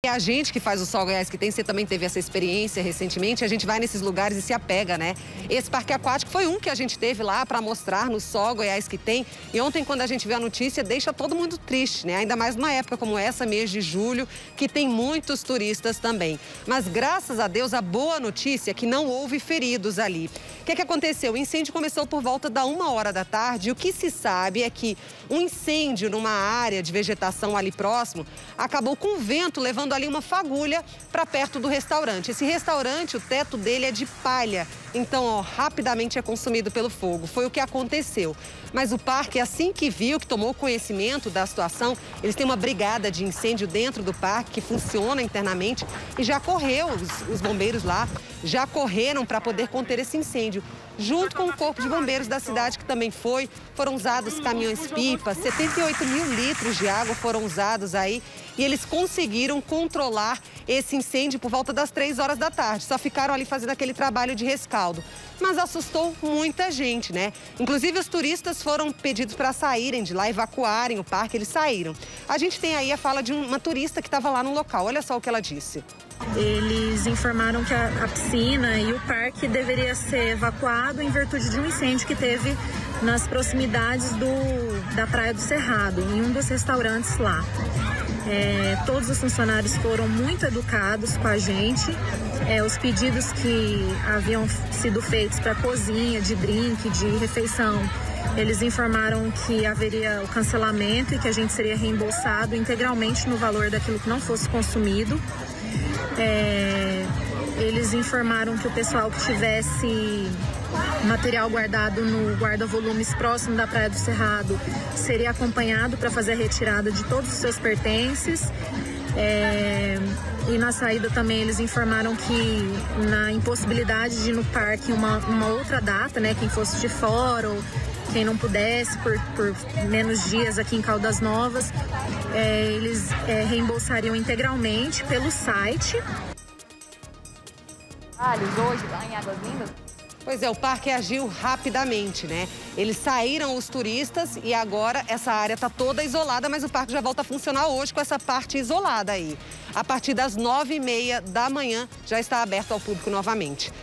É a gente que faz o Sol Goiás que tem, você também teve essa experiência recentemente, a gente vai nesses lugares e se apega, né? Esse parque aquático foi um que a gente teve lá para mostrar no Sol Goiás que tem. E ontem, quando a gente vê a notícia, deixa todo mundo triste, né? Ainda mais numa época como essa, mês de julho, que tem muitos turistas também. Mas graças a Deus, a boa notícia é que não houve feridos ali. O que aconteceu? O incêndio começou por volta da 1h da tarde. E o que se sabe é que um incêndio numa área de vegetação ali próximo acabou com o vento levando ali uma fagulha para perto do restaurante. Esse restaurante, o teto dele é de palha, então ó, rapidamente é consumido pelo fogo. Foi o que aconteceu. Mas o parque, assim que viu, que tomou conhecimento da situação, eles têm uma brigada de incêndio dentro do parque que funciona internamente e já correu, os bombeiros lá já correram para poder conter esse incêndio. Junto com o Corpo de Bombeiros da cidade, que também foram usados caminhões-pipa, 78 mil litros de água foram usados aí e eles conseguiram controlar esse incêndio por volta das 3h da tarde. Só ficaram ali fazendo aquele trabalho de rescaldo. Mas assustou muita gente, né? Inclusive, os turistas foram pedidos para saírem de lá, evacuarem o parque, eles saíram. A gente tem aí a fala de uma turista que estava lá no local. Olha só o que ela disse. Eles informaram que a piscina e o parque deveria ser evacuado em virtude de um incêndio que teve nas proximidades da Praia do Cerrado, em um dos restaurantes lá. Todos os funcionários foram muito educados com a gente. Os pedidos que haviam sido feitos para cozinha, de drink, de refeição, eles informaram que haveria o cancelamento e que a gente seria reembolsado integralmente no valor daquilo que não fosse consumido. Eles informaram que o pessoal que tivesse material guardado no guarda-volumes próximo da Praia do Cerrado seria acompanhado para fazer a retirada de todos os seus pertences. E na saída também eles informaram que na impossibilidade de ir no parque uma outra data, né, quem fosse de fora ou quem não pudesse por menos dias aqui em Caldas Novas, eles reembolsariam integralmente pelo site. Hoje lá em Águas Lindas. Pois é, o parque agiu rapidamente, né? Eles saíram os turistas e agora essa área está toda isolada, mas o parque já volta a funcionar hoje com essa parte isolada aí. A partir das 9h30 da manhã já está aberto ao público novamente.